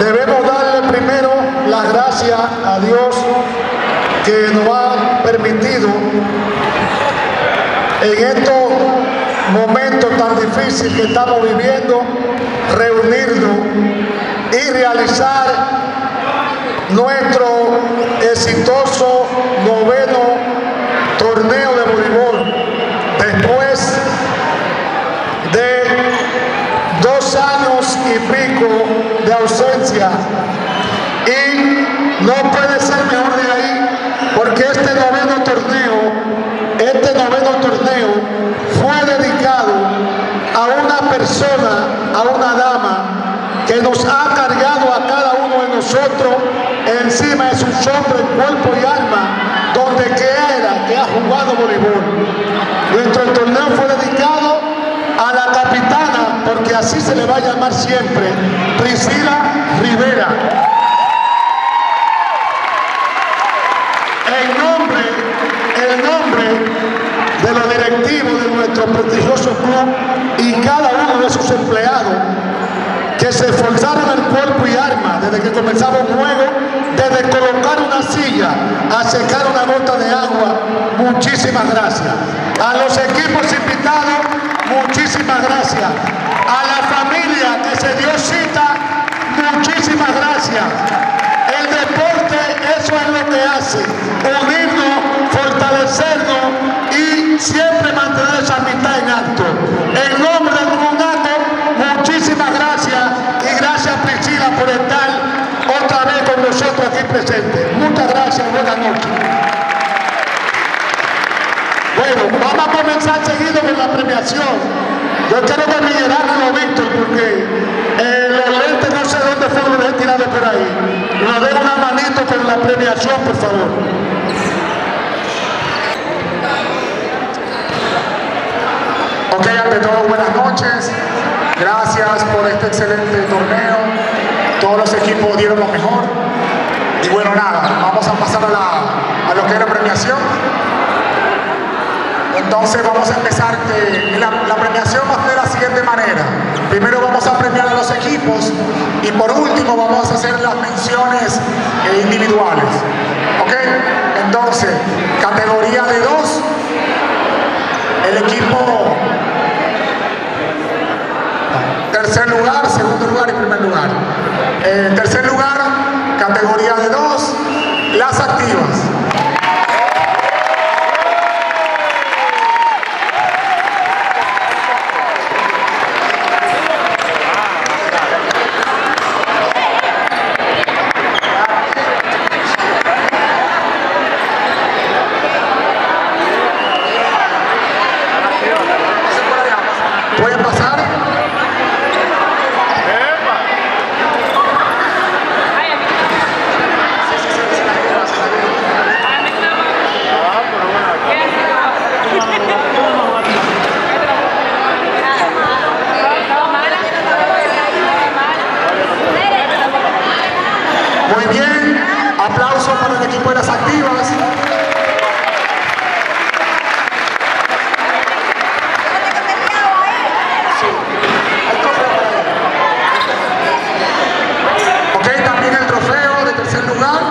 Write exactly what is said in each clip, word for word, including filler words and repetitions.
debemos darle primero las gracias a Dios que nos ha permitido en estos momentos tan difíciles que estamos viviendo reunirnos y realizar nuestro exitoso noveno torneo de voleibol después de dos años y pico de ausencia, y no puede ser mejor de ahí porque este noveno torneo este noveno torneo fue dedicado a una persona, a una dama que nos ha cargado a cada uno de nosotros encima de sus hombros, cuerpo y alma, donde quiera que ha jugado voleibol. Nuestro torneo fue dedicado a la capitana, porque así se le va a llamar siempre, Priscila Rivera. El nombre, el nombre de los directivos de nuestro prestigioso club y cada uno de sus empleados que se esforzaron el cuerpo y alma desde que comenzaba un juego, desde colocar una silla a secar una gota de agua. Muchísimas gracias. A los equipos invitados, muchísimas gracias. A la familia que se dio cita, muchísimas gracias. El deporte, eso es lo que hace, unirnos, fortalecernos y siempre mantener esa amistad en alto. En nombre del Grupo NACO, muchísimas gracias, y gracias Priscila por estar otra vez con nosotros aquí presentes. Muchas gracias, buenas noches. Bueno, vamos a comenzar seguido con la premiación. Yo quiero que me llenaran, Víctor, porque eh, los lentes no sé dónde fueron, los he tirado por ahí. Nos den una manito con la premiación, por favor. Ok, ante todo, buenas noches. Gracias por este excelente torneo. Todos los equipos dieron lo mejor. Y bueno, nada, vamos a pasar a, la, a lo que es la premiación. Entonces vamos a empezar. Eh, la, la premiación va a ser de la siguiente manera. Primero vamos a premiar a los equipos y por último vamos a hacer las menciones eh, individuales. ¿Ok? Entonces, categoría de dos, el equipo tercer lugar, segundo lugar y primer lugar. Eh, tercer lugar, categoría de dos, las activas. ¿Pueden pasar? Muy bien, aplauso para el equipo de las activas. Ok, también el trofeo de tercer lugar.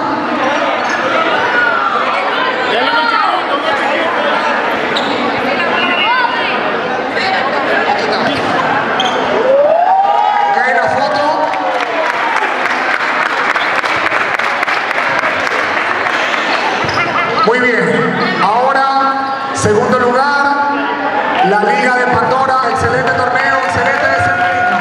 Ok, la foto. Muy bien, ahora segundo lugar, la Liga de Pandora, excelente torneo, excelente desempeño.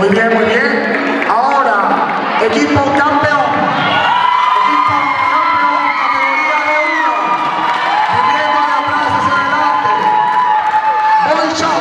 Muy bien, muy bien. Ahora, equipo campeón. Equipo campeón, categoría de uno. Viniendo de atrás hacia adelante. Body shot.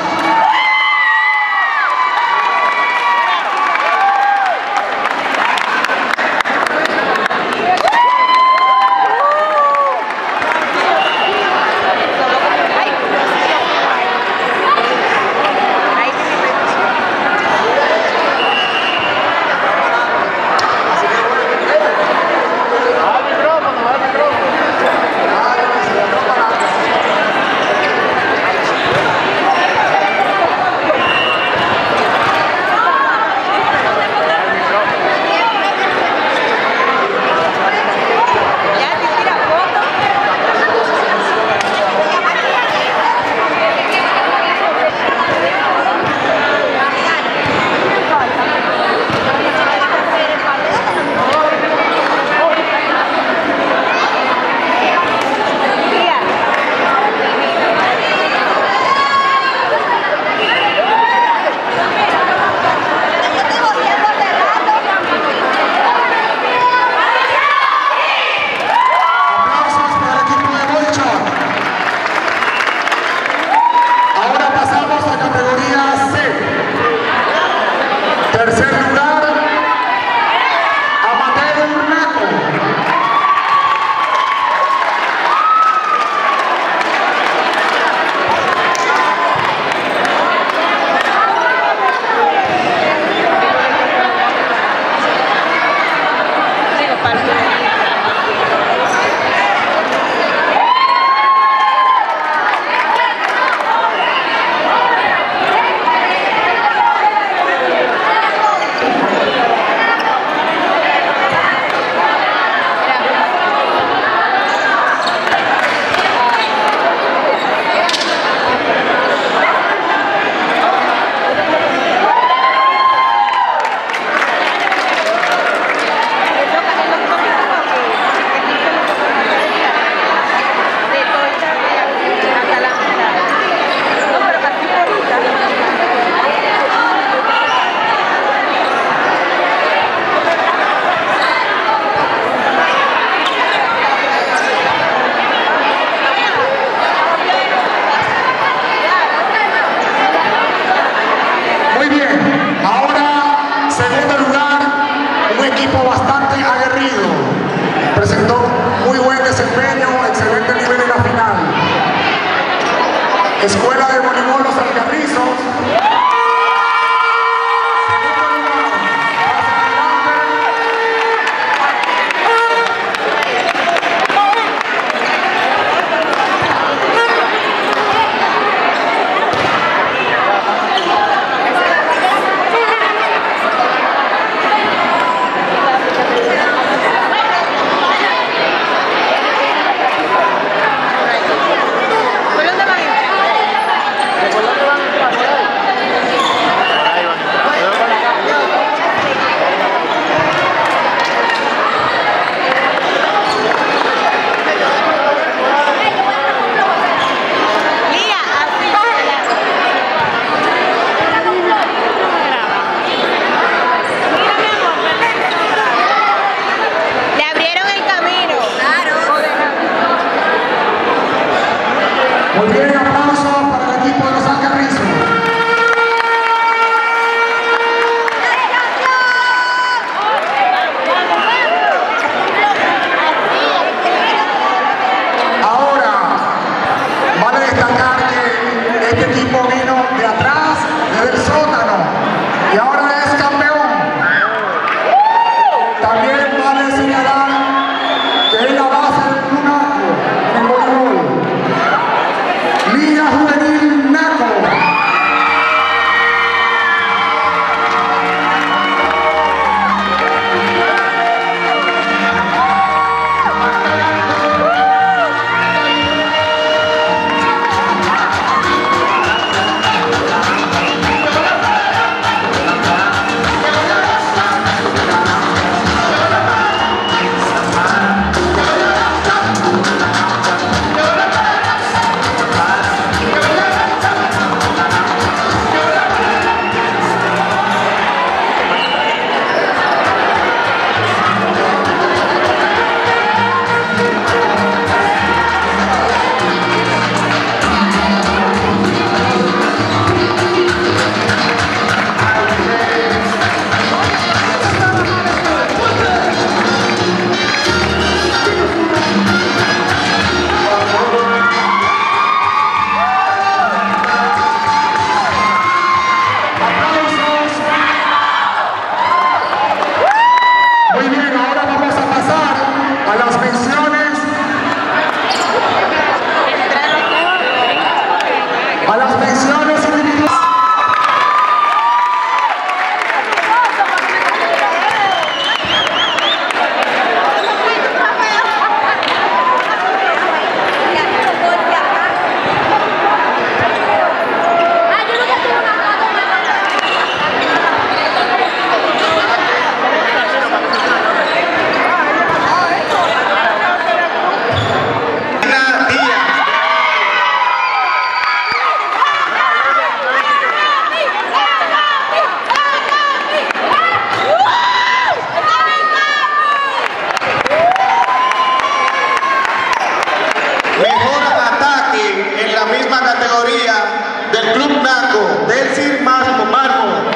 Mejor ataque en la misma categoría del Club NACO, del Sir Marmo Marmo.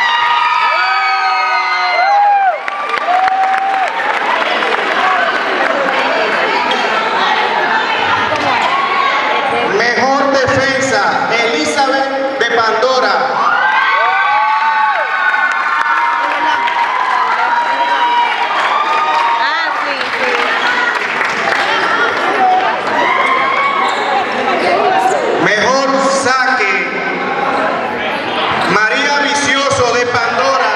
Mejor defensa, Elizabeth de Pandora. Mejor saque, María Vicioso de Pandora.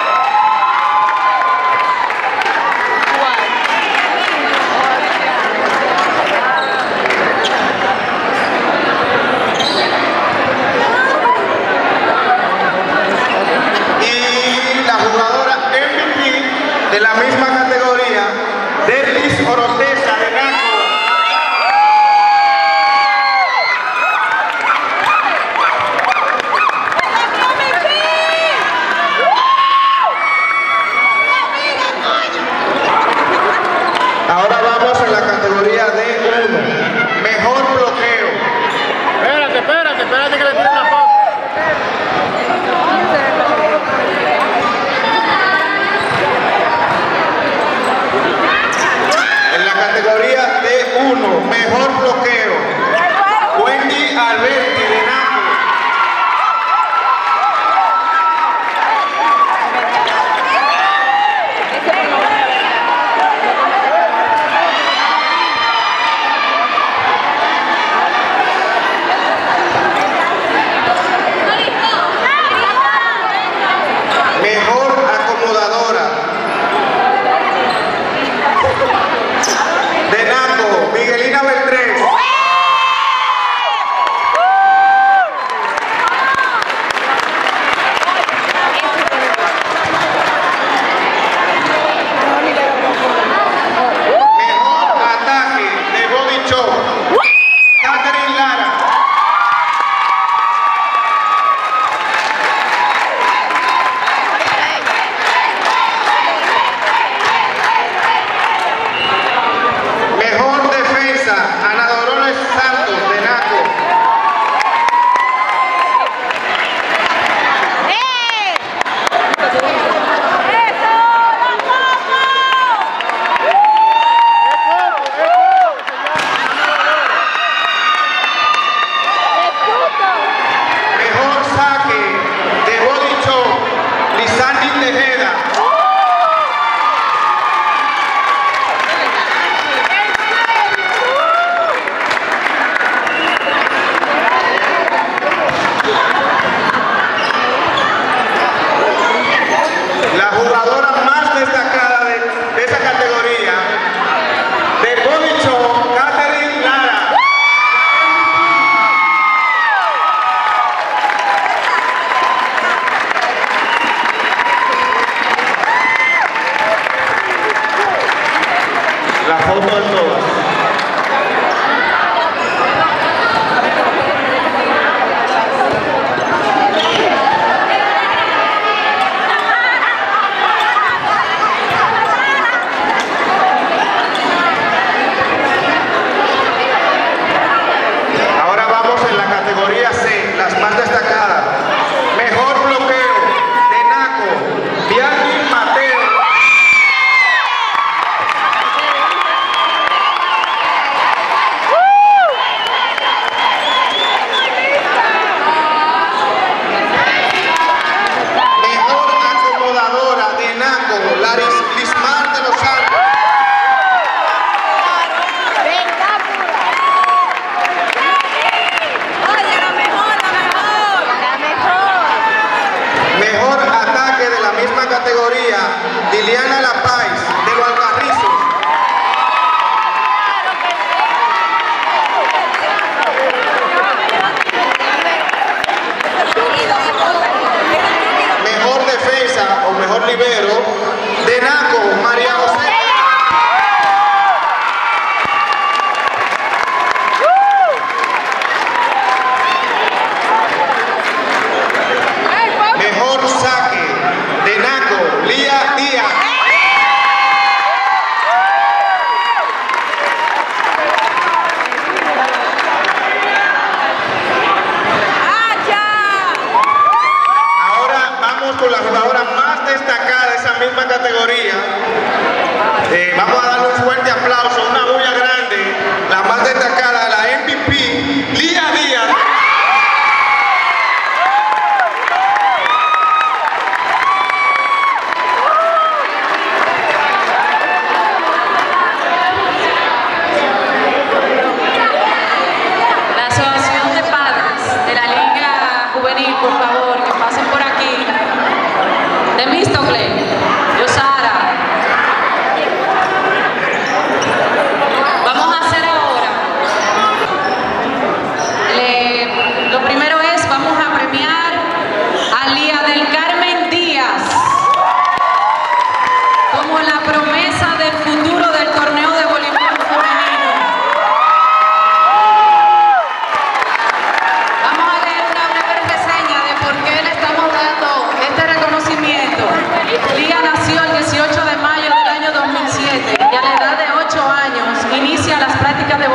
Y la jugadora M V P de la misma categoría, Derlis Oroteza de NACO. Ahora vamos en la categoría D uno, mejor bloqueo. Espérate, espérate, espérate que le tiren la foto. En la categoría D uno, mejor bloqueo, Wendy Alberti de NACO. Mejor acomodadora, de NACO, Miguelina Beltrés.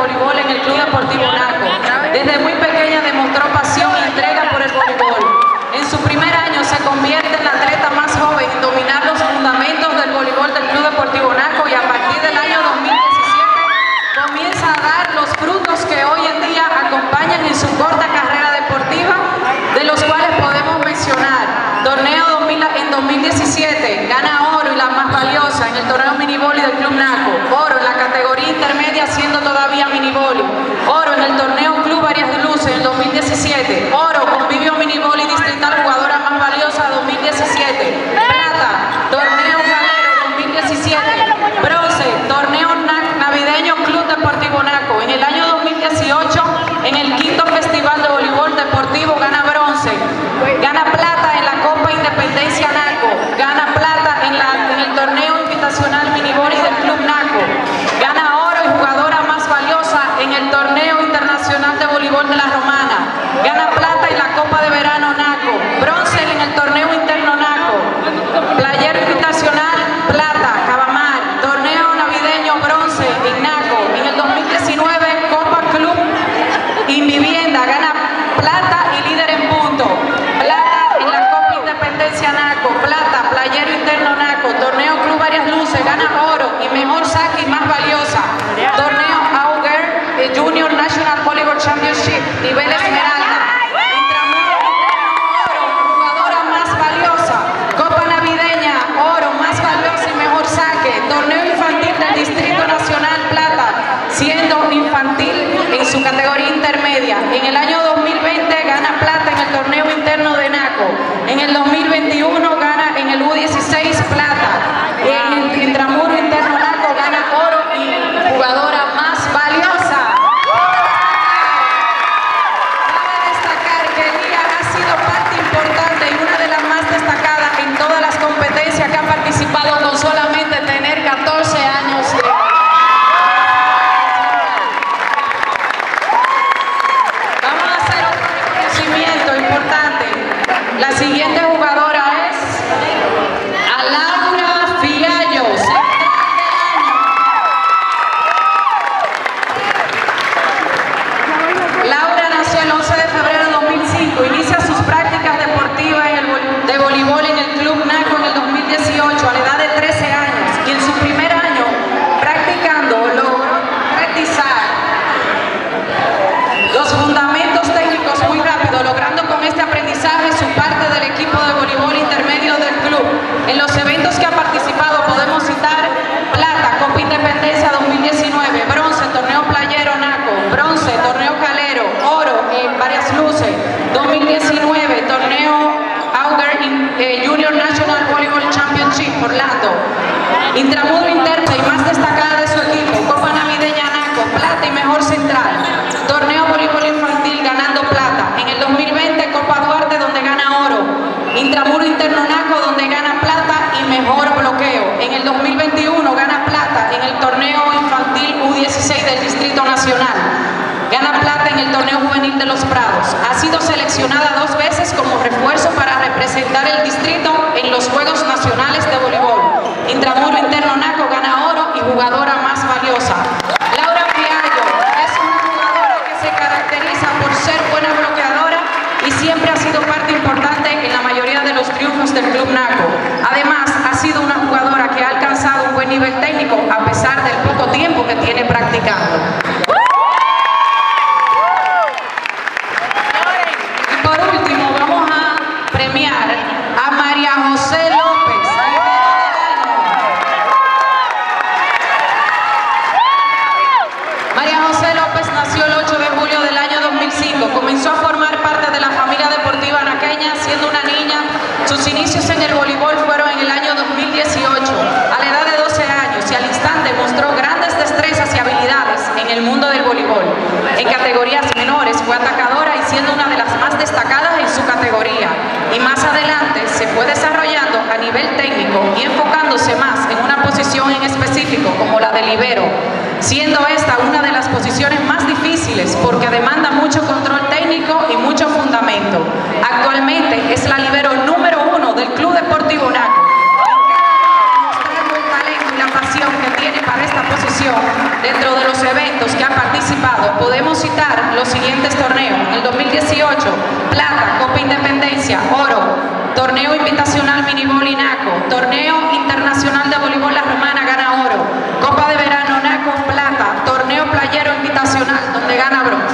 voleibol en el Club Deportivo NACO. Desde muy pequeña demostró pasión y entrega por el voleibol. En su primer año se convierte en la atleta más joven en dominar los fundamentos del voleibol del Club Deportivo NACO y a partir del año dos mil diecisiete comienza a dar los frutos que hoy en día acompañan en su corta carrera deportiva, de los cuales podemos mencionar Torneo en dos mil diecisiete, gana oro y la más valiosa en el torneo minivoli del Club NACO, oro en la categoría intermedia siendo todavía minivoli, oro en el torneo Club Varias Luces en dos mil diecisiete, oro convivio minivoli distrital jugadora más valiosa dos mil diecisiete, plata, torneo Calero dos mil diecisiete, bronce, torneo navideño Club Deportivo NACO. En el año dos mil dieciocho, en el quinto Festival de Voleibol Deportivo, gana bronce, gana plata en la Copa Independencia NACO, gana plata en, la, en el torneo invitacional minivoli del Club NACO, gana oro y jugadora más valiosa en el torneo internacional de voleibol de la Romana, gana plata en la Copa de Verano NACO, bronce en el torneo interno NACO, playero invitacional, plata, Cabamar, torneo navideño bronce en NACO, en el dos mil diecinueve Copa Club Invivienda, gana plata y líder en punto, plata en la Copa Independencia NACO, plata, playero interno NACO, torneo Club Varias Luces, gana oro y mejor saque y más valiosa, torneo Auger Junior National Volleyball Championship, nivel esmeralda, intramuro oro, jugadora más valiosa, Copa Navideña, oro, más valiosa y mejor saque, torneo infantil del Distrito Nacional, plata, siendo infantil en su categoría intermedia. En el año dos mil veinte gana plata en el torneo interno de NACO. En el dos mil veintiuno gana en el U dieciséis plata. En el intramuro interno NACO gana oro y jugadora más valiosa. Cabe destacar que Lía ha sido parte importante y una de las más destacadas en todas las competencias que ha participado con solamente tener catorce años de edad. Importante. La siguiente jugadora es a Laura Fiallo, central del año. Laura nació el once de febrero de dos mil cinco, inicia sus prácticas deportivas en el, de voleibol en el Club NACO en el dos mil dieciocho a la edad de trece años y en su primer año practicando logró concretizar los fundamentos técnicos muy rápido, logrando con este aprendizaje su parte del equipo de voleibol intermedio del club. En los eventos que ha participado podemos citar plata, Copa Independencia dos mil diecinueve, bronce, torneo playero NACO, bronce, torneo calero, oro en Varias Luces, dos mil diecinueve, torneo Auger eh, Junior National Volleyball Championship, Orlando, intramuro interno y más destacada de su equipo, Copa Navideña NACO, plata y mejor central, torneo voleibol infantil ganando plata, en el dos mil veinte Copa Duarte donde gana oro, intramuro interno NACO donde gana plata y mejor bloqueo, en el dos mil veintiuno gana plata en el torneo infantil U dieciséis del Distrito Nacional, gana plata en el torneo juvenil de Los Prados, ha sido seleccionada dos veces como refuerzo para representar el distrito en los Juegos Nacionales de Voleibol, intramuro interno NACO gana oro y jugadora más valiosa. Laura Fiallo es una jugadora que se caracteriza por ser buena bloqueadora y siempre ha sido parte importante en la mayoría de los triunfos del Club NACO. Además, ha sido una jugadora que ha alcanzado un buen nivel técnico a pesar del poco tiempo que tiene practicando. Y por último, vamos a premiar a María José López. María José López nació el ocho de julio del año dos mil cinco. Comenzó a formar parte de la familia deportiva naqueña siendo una niña. Sus inicios en el voleibol fueron en el año dos mil dieciocho, a la edad de doce años, y al instante mostró grandes destrezas y habilidades en el mundo del voleibol. En categorías menores fue atacadora y siendo una de las más destacadas en su categoría. Y más adelante se fue desarrollando a nivel técnico y enfocándose más en una posición en específico como la de libero, siendo esta una de las posiciones más difíciles porque demanda mucho control técnico y mucho fundamento. Actualmente es la libero número uno del Club Deportivo NACO, mostrando el talento y la pasión que tiene para esta posición dentro de los eventos que ha participado disputar los siguientes torneos. En el dos mil dieciocho, plata, Copa Independencia, oro. Torneo Invitacional Minibol y NACO, Torneo Internacional de Voleibol La Romana gana oro, Copa de Verano NACO plata, Torneo Playero Invitacional donde gana bronce.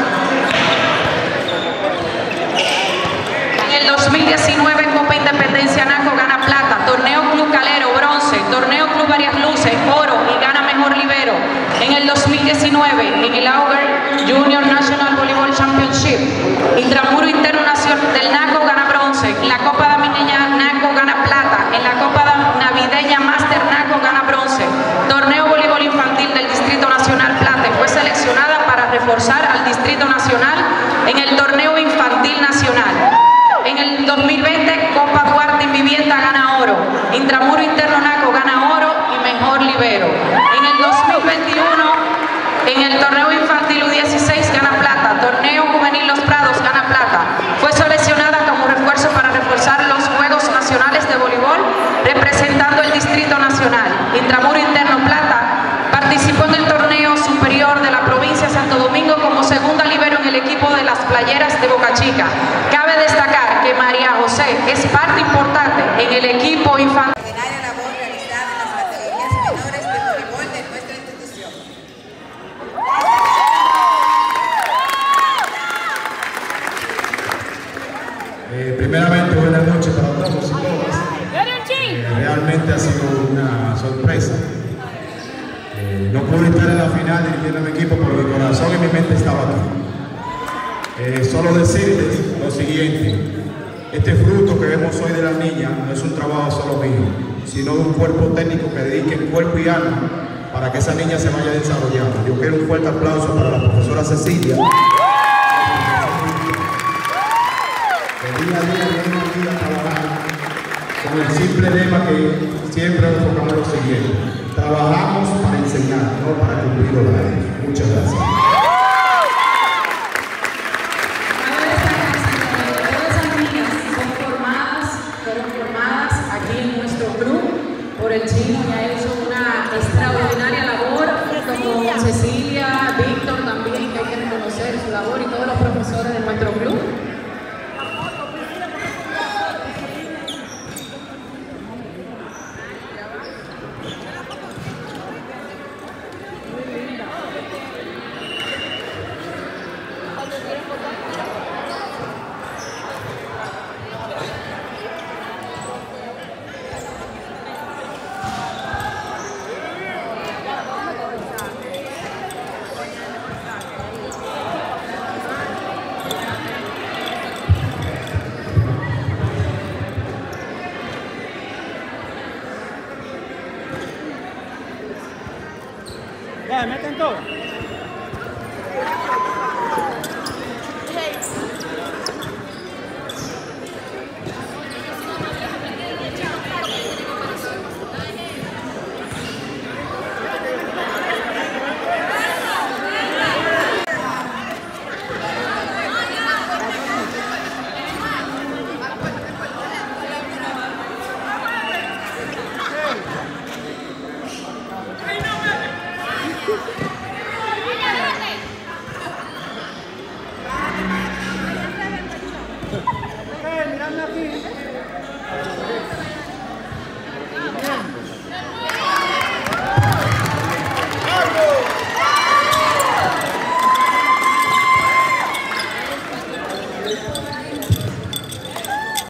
En el dos mil diecinueve Copa Independencia NACO gana plata, Torneo Club Calero bronce, Torneo Club Varias Luces oro y gana mejor libero. En el dos mil diecinueve en el Auger Junior National Volleyball Championship, Intramuro Interno Nacional del NACO gana bronce, en la Copa Navideña NACO gana plata, en la Copa Navideña Master NACO gana bronce, Torneo Voleibol Infantil del Distrito Nacional plata y fue seleccionada para reforzar al Distrito Nacional en el Torneo Infantil Nacional. En el dos mil veinte Copa Duarte en Vivienda gana oro, Intramuro Interno NACO gana oro y mejor libero. En el dos mil veintiuno en el Torneo Infantil U dieciséis gana plata, Torneo Juvenil Los Prados gana plata. Fue seleccionada como refuerzo para reforzar los Juegos Nacionales de Voleibol representando el Distrito Nacional. Intramuro Interno plata, participó en el Torneo Superior de la provincia de Santo Domingo como segunda libero en el equipo de las Playeras de Boca Chica. Cabe destacar que María José es parte importante en el equipo infantil. Eh, primeramente, buenas noches para todos y todas. Eh, realmente ha sido una sorpresa. Eh, no pude estar en la final dirigiendo a mi equipo, pero mi corazón y mi mente estaba aquí. Eh, solo decirles lo siguiente: este fruto que vemos hoy de la niña no es un trabajo solo mío, sino de un cuerpo técnico que dedique cuerpo y alma para que esa niña se vaya desarrollando. Yo quiero un fuerte aplauso para la profesora Cecilia. Día a día, día a día, trabajar con el simple lema que siempre enfocamos lo siguiente: trabajamos para enseñar, no para cumplir horarios. Muchas gracias. Todas esas niñas son formadas, fueron formadas aquí en nuestro club por el chino y ha hecho una extraordinaria labor, como Cecilia, Víctor también, que hay que reconocer su labor y todos los profesores de nuestro club.